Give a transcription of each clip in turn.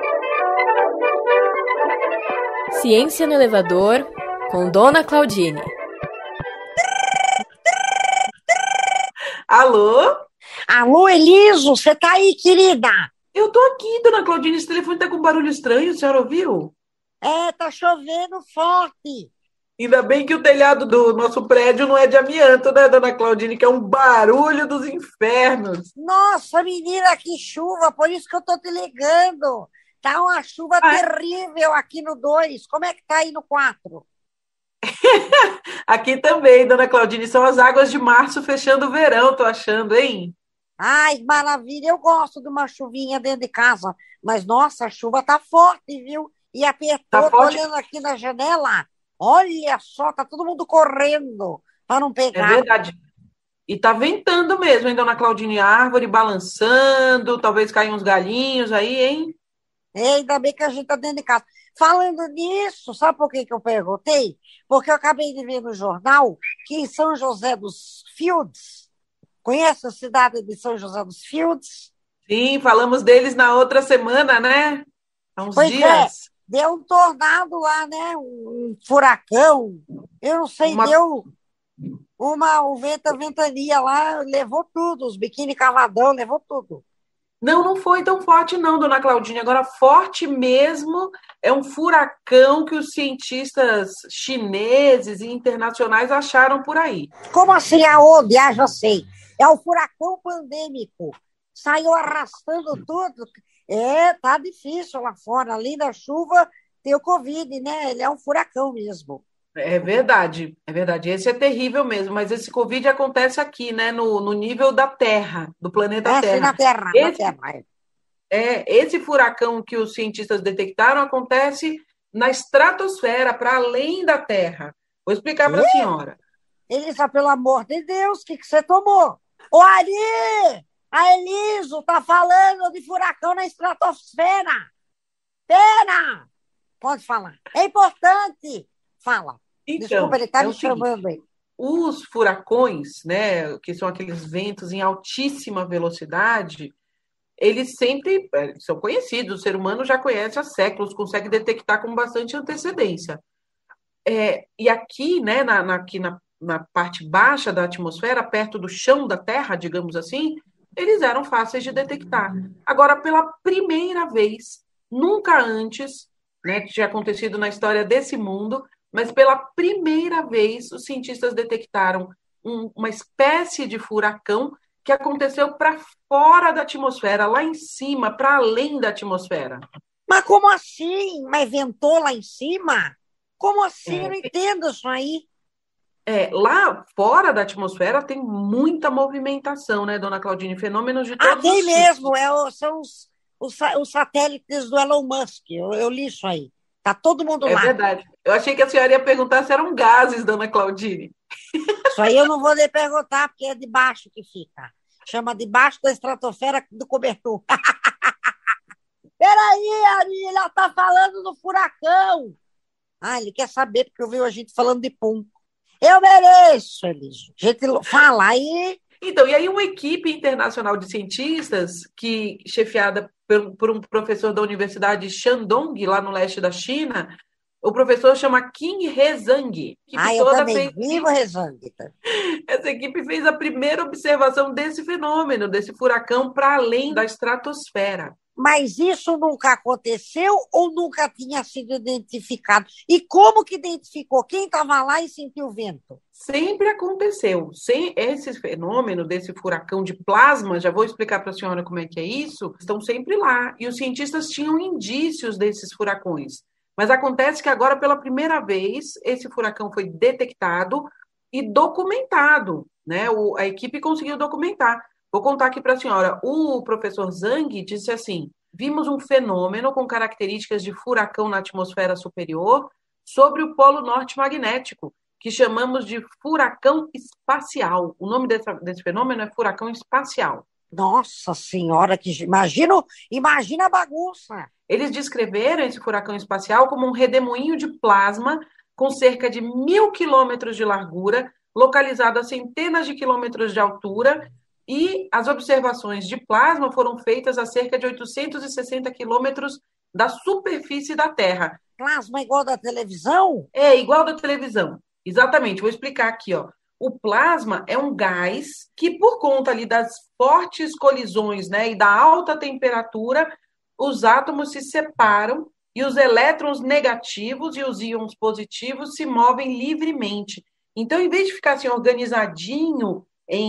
Ciência no elevador, com Dona Claudine. Alô? Alô, Eliso, você tá aí, querida? Eu tô aqui, Dona Claudine. Esse telefone tá com um barulho estranho, a senhora ouviu? Tá chovendo forte. Ainda bem que o telhado do nosso prédio não é de amianto, né, Dona Claudine? Que é um barulho dos infernos. Nossa, menina, que chuva, por isso que eu tô te ligando. Tá uma chuva Ah, terrível aqui no 2. Como é que tá aí no 4? aqui também, Dona Claudine, são as águas de março fechando o verão, tô achando, hein? Ai, maravilha, eu gosto de uma chuvinha dentro de casa, mas nossa, a chuva tá forte, viu? E Tá apertou, tô forte? olhando aqui na janela, olha só, tá todo mundo correndo para não É pegar. verdade. E tá ventando mesmo, hein, Dona Claudine? A árvore balançando, talvez caiam uns galinhos aí, hein? Ainda bem que a gente tá dentro de casa. Falando nisso, sabe por que que eu perguntei? Porque eu acabei de ver no jornal que em São José dos Fields, conhece a cidade de São José dos Fields? Sim, falamos deles na outra semana, né? Há uns Pois é, dias. deu um tornado lá, né? Um furacão. Eu não sei, Uma... deu uma ventania lá, levou tudo, os biquíni cavadão, levou tudo. Não, não foi tão forte, não, Dona Claudine. Agora, forte mesmo é um furacão que os cientistas chineses e internacionais acharam por aí. Como assim aonde? Ah, já sei. É o furacão pandêmico. Saiu arrastando tudo. Tá difícil lá fora. Além da chuva, tem o Covid, né? Ele é um furacão mesmo. É verdade, é verdade. Esse é terrível mesmo, mas esse Covid acontece aqui, né? No nível da Terra, do planeta É, sim, Terra. na Terra, na Esse, Terra. esse furacão que os cientistas detectaram acontece na estratosfera, para além da Terra. Vou explicar para a É? senhora. Elisa, pelo amor de Deus, o que você tomou? Ô, Ari! A Eliso tá falando de furacão na estratosfera. Pera! Pode falar. É importante. Fala. Desculpa, Então, ele tá é me o seguinte. chamando aí. Os furacões, né, que são aqueles ventos em altíssima velocidade, eles sempre são conhecidos, o ser humano já conhece há séculos, consegue detectar com bastante antecedência. E aqui, né, na parte baixa da atmosfera, perto do chão da Terra, digamos assim, eles eram fáceis de detectar. Agora, pela primeira vez, nunca antes, né, que tinha acontecido na história desse mundo, mas pela primeira vez os cientistas detectaram uma espécie de furacão que aconteceu para fora da atmosfera, lá em cima, para além da atmosfera. Mas como assim? Mas ventou lá em cima? Como assim? Eu É, não entendo isso aí. Lá fora da atmosfera tem muita movimentação, né, Dona Claudine? Fenômenos de Ah, todos tem os tipos. mesmo. São os satélites do Elon Musk. Eu li isso aí. Tá todo mundo É lá. verdade. Eu achei que a senhora ia perguntar se eram gases, Dona Claudine. Isso aí eu não vou lhe perguntar, porque é debaixo que fica. Chama debaixo da estratosfera do cobertor. Peraí, Ari, ela tá falando do furacão. Ah, ele quer saber, porque eu vi a gente falando de pum. Eu mereço, Eliso. A gente fala aí. Então, e aí uma equipe internacional de cientistas, que chefiada por um professor da Universidade Shandong, lá no leste da China, o professor chama Qin He Zhang. A equipe Ah, eu toda também fez vivo rezando. Essa equipe fez a primeira observação desse fenômeno, desse furacão, para além da estratosfera. Mas isso nunca aconteceu ou nunca tinha sido identificado? E como que identificou? Quem estava lá e sentiu o vento? Sempre aconteceu. Sem esse fenômeno desse furacão de plasma, já vou explicar para a senhora como é que é isso, estão sempre lá. E os cientistas tinham indícios desses furacões. Mas acontece que agora, pela primeira vez, esse furacão foi detectado e documentado, né? A equipe conseguiu documentar. Vou contar aqui para a senhora. O professor Zhang disse assim: vimos um fenômeno com características de furacão na atmosfera superior sobre o polo norte magnético, que chamamos de furacão espacial. O nome desse fenômeno é furacão espacial. Nossa Senhora, que imagina a bagunça. Eles descreveram esse furacão espacial como um redemoinho de plasma com cerca de 1.000 quilômetros de largura, localizado a centenas de quilômetros de altura, e as observações de plasma foram feitas a cerca de 860 quilômetros da superfície da Terra. Plasma igual da televisão? É igual da televisão. Exatamente, vou explicar aqui, ó. O plasma é um gás que, por conta ali das fortes colisões, né, e da alta temperatura, os átomos se separam e os elétrons negativos e os íons positivos se movem livremente. Então, em vez de ficar assim organizadinho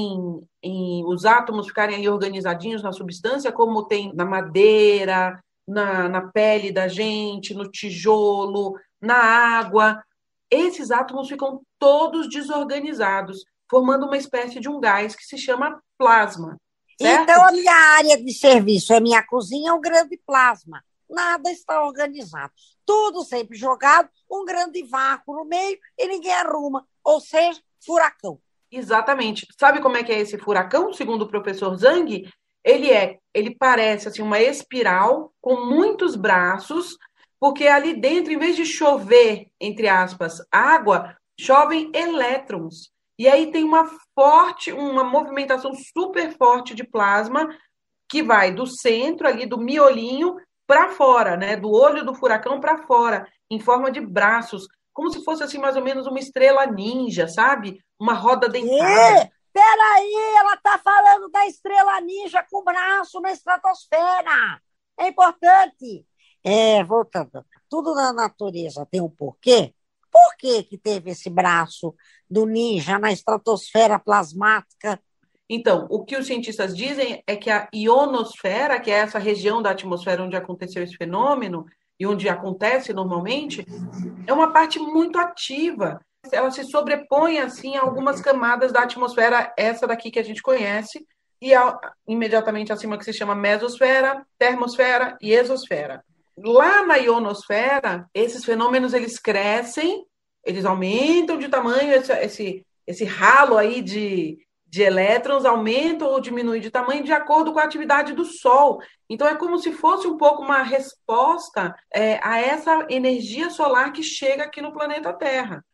em os átomos ficarem ali organizadinhos na substância, como tem na madeira, na pele da gente, no tijolo, na água, esses átomos ficam todos desorganizados, formando uma espécie de um gás que se chama plasma, certo? Então, a minha área de serviço é minha cozinha, é um grande plasma. Nada está organizado. Tudo sempre jogado, um grande vácuo no meio e ninguém arruma. Ou seja, furacão. Exatamente. Sabe como é que é esse furacão, segundo o professor Zhang? Ele parece assim uma espiral com muitos braços, porque ali dentro, em vez de chover, entre aspas, água, chovem elétrons. E aí tem uma movimentação super forte de plasma que vai do centro ali do miolinho para fora, né? Do olho do furacão para fora, em forma de braços, como se fosse assim mais ou menos uma estrela ninja, sabe? Uma roda dentada. Peraí, ela está falando da estrela ninja com braço na estratosfera. É importante. Voltando. Tudo na natureza tem um porquê. Por que que teve esse braço do ninja na estratosfera plasmática? Então, o que os cientistas dizem é que a ionosfera, que é essa região da atmosfera onde aconteceu esse fenômeno e onde acontece normalmente, é uma parte muito ativa. Ela se sobrepõe assim a algumas camadas da atmosfera, essa daqui que a gente conhece, e imediatamente acima que se chama mesosfera, termosfera e exosfera. Lá na ionosfera, esses fenômenos eles crescem, eles aumentam de tamanho, esse ralo aí de elétrons aumenta ou diminui de tamanho de acordo com a atividade do Sol. Então, é como se fosse um pouco uma resposta a essa energia solar que chega aqui no planeta Terra.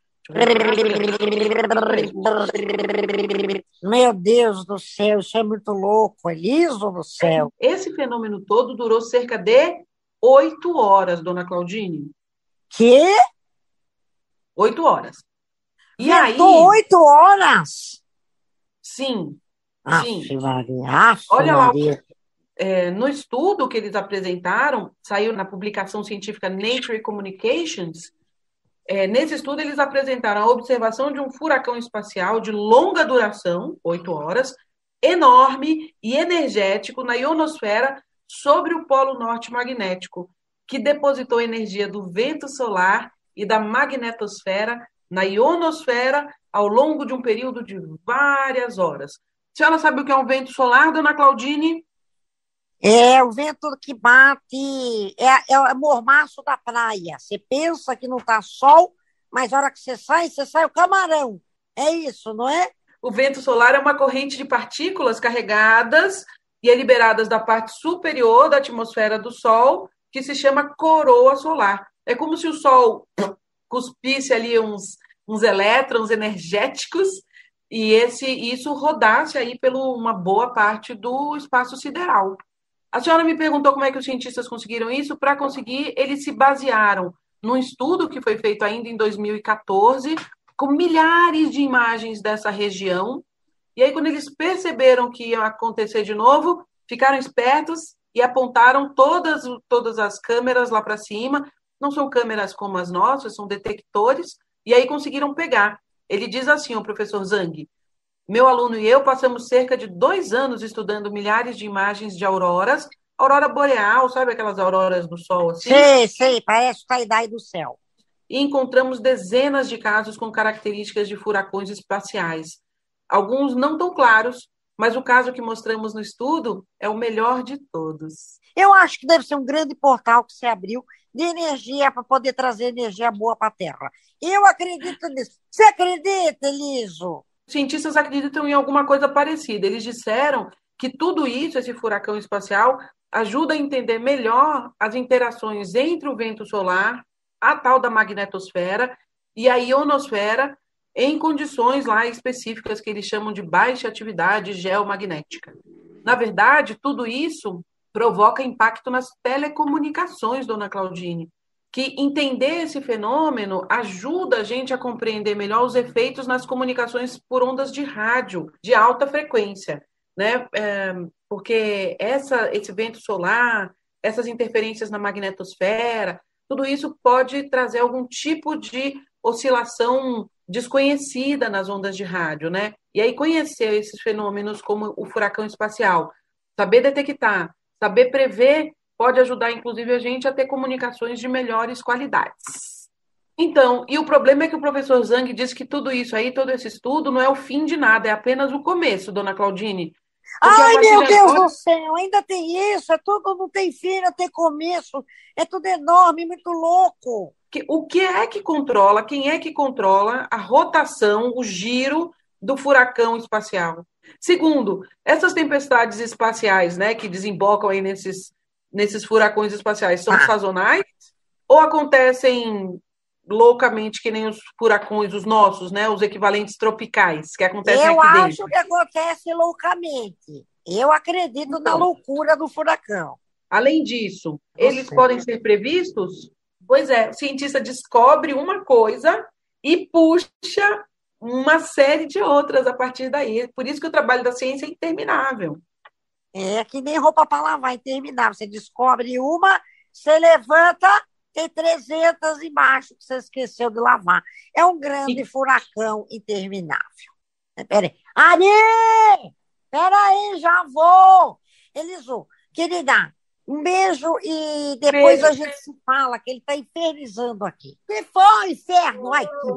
Meu Deus do céu, isso é muito louco, Eliso do céu. Esse fenômeno todo durou cerca de 8 horas, dona Claudine. Que? 8 horas. E Ventou aí... 8 horas? Sim, sim. Aff, Maria, Olha lá, Maria. No estudo que eles apresentaram, saiu na publicação científica Nature Communications, nesse estudo eles apresentaram a observação de um furacão espacial de longa duração, 8 horas, enorme e energético na ionosfera sobre o Polo Norte magnético, que depositou energia do vento solar e da magnetosfera na ionosfera ao longo de um período de várias horas. A senhora sabe o que é um vento solar, dona Claudine? É o vento que bate, é o mormaço da praia. Você pensa que não está sol, mas na hora que você sai o camarão. É isso, não é? O vento solar é uma corrente de partículas carregadas e liberadas da parte superior da atmosfera do Sol, que se chama coroa solar. É como se o Sol cuspisse ali uns elétrons energéticos e isso rodasse aí por uma boa parte do espaço sideral. A senhora me perguntou como é que os cientistas conseguiram isso. Para conseguir, eles se basearam num estudo que foi feito ainda em 2014, com milhares de imagens dessa região. E aí, quando eles perceberam que ia acontecer de novo, ficaram espertos e apontaram todas as câmeras lá para cima. Não são câmeras como as nossas, são detectores. E aí conseguiram pegar. Ele diz assim, o professor Zhang: meu aluno e eu passamos cerca de 2 anos estudando milhares de imagens de auroras, aurora boreal, sabe aquelas auroras do sol assim? Sei, parece tie-dye do céu. E encontramos dezenas de casos com características de furacões espaciais. Alguns não tão claros, mas o caso que mostramos no estudo é o melhor de todos. Eu acho que deve ser um grande portal que se abriu de energia para poder trazer energia boa para a Terra. Eu acredito nisso. Você acredita, Eliso? Cientistas acreditam em alguma coisa parecida. Eles disseram que tudo isso, esse furacão espacial, ajuda a entender melhor as interações entre o vento solar, a tal da magnetosfera e a ionosfera, em condições lá específicas que eles chamam de baixa atividade geomagnética. Na verdade, tudo isso provoca impacto nas telecomunicações, dona Claudine. Que entender esse fenômeno ajuda a gente a compreender melhor os efeitos nas comunicações por ondas de rádio, de alta frequência, né? Porque esse vento solar, essas interferências na magnetosfera, tudo isso pode trazer algum tipo de oscilação desconhecida nas ondas de rádio, né? E aí conhecer esses fenômenos como o furacão espacial, saber detectar, saber prever, pode ajudar, inclusive, a gente a ter comunicações de melhores qualidades. Então, e o problema é que o professor Zhang disse que tudo isso aí, todo esse estudo, não é o fim de nada, é apenas o começo, dona Claudine. Ai, meu Deus do céu, ainda tem isso, é tudo, não tem fim, não tem começo, é tudo enorme, muito louco. O que é que controla, quem é que controla a rotação, o giro do furacão espacial? Segundo, essas tempestades espaciais, né, que desembocam aí nesses furacões espaciais, são sazonais ou acontecem loucamente que nem os furacões, os nossos, né, os equivalentes tropicais que acontecem aqui dentro? Eu acho que acontece loucamente. Eu acredito na loucura do furacão. Além disso, eles podem ser previstos? Pois é, o cientista descobre uma coisa e puxa uma série de outras a partir daí. Por isso que o trabalho da ciência é interminável. É que nem roupa para lavar, interminável. Você descobre uma, você levanta, tem 300 embaixo que você esqueceu de lavar. É um grande furacão interminável. Peraí. Ari! Peraí, já vou! Elisu, querida, um beijo e depois a gente se fala, que ele está infernizando aqui. Que foi, inferno? Ai, que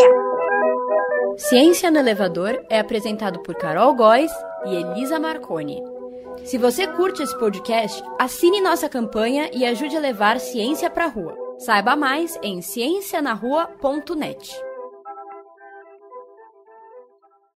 inferno! Ciência no Elevador é apresentado por Carol Góes e Elisa Marconi. Se você curte esse podcast, assine nossa campanha e ajude a levar ciência para a rua. Saiba mais em ciencianarrua.net.